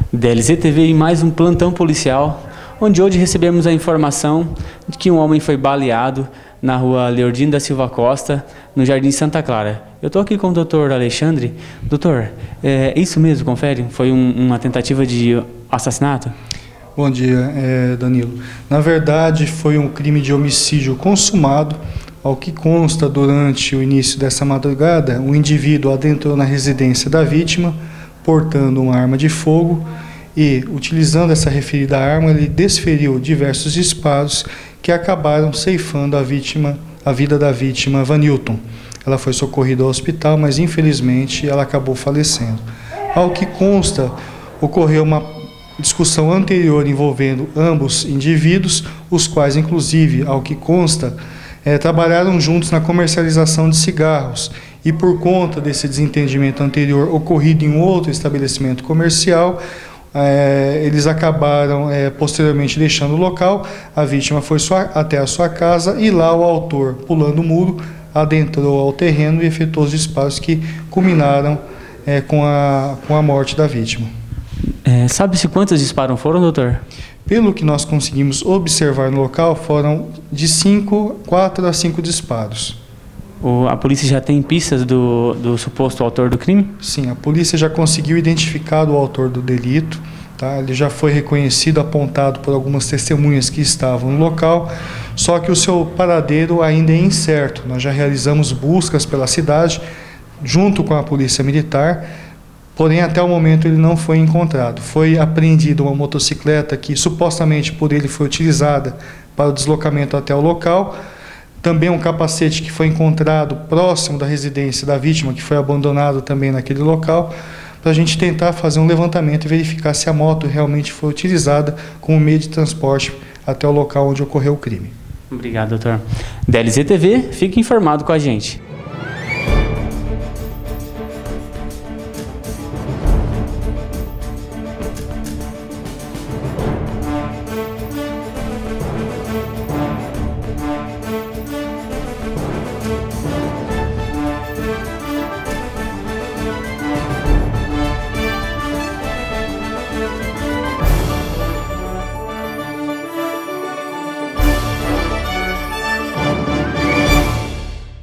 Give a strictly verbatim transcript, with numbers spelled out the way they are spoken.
D L Z T V em mais um plantão policial, onde hoje recebemos a informação de que um homem foi baleado na rua Leordino da Silva Costa, no Jardim Santa Clara. Eu estou aqui com o doutor Alexandre. Doutor, é isso mesmo, confere? Foi um, uma tentativa de assassinato? Bom dia, é, Danilo. Na verdade, foi um crime de homicídio consumado. Ao que consta, durante o início dessa madrugada, o indivíduo adentrou na residência da vítima, portando uma arma de fogo e, utilizando essa referida arma, ele desferiu diversos disparos que acabaram ceifando a vítima, a vida da vítima, Vanilton. Ela foi socorrida ao hospital, mas infelizmente ela acabou falecendo. Ao que consta, ocorreu uma discussão anterior envolvendo ambos indivíduos, os quais, inclusive, ao que consta, é, trabalharam juntos na comercialização de cigarros. E por conta desse desentendimento anterior ocorrido em outro estabelecimento comercial, é, eles acabaram é, posteriormente deixando o local. A vítima foi sua, até a sua casa e lá o autor, pulando o muro, adentrou ao terreno e efetuou os disparos que culminaram é, com, a, com a morte da vítima. É, sabe-se quantos disparos foram, doutor? Pelo que nós conseguimos observar no local, foram de cinco, quatro a cinco disparos. O, a polícia já tem pistas do, do suposto autor do crime? Sim, a polícia já conseguiu identificar o autor do delito. Tá? Ele já foi reconhecido, apontado por algumas testemunhas que estavam no local, só que o seu paradeiro ainda é incerto. Nós já realizamos buscas pela cidade, junto com a polícia militar, porém até o momento ele não foi encontrado. Foi apreendida uma motocicleta que supostamente por ele foi utilizada para o deslocamento até o local. Também um capacete que foi encontrado próximo da residência da vítima, que foi abandonado também naquele local, para a gente tentar fazer um levantamento e verificar se a moto realmente foi utilizada como meio de transporte até o local onde ocorreu o crime. Obrigado, doutor. D L Z T V, fique informado com a gente.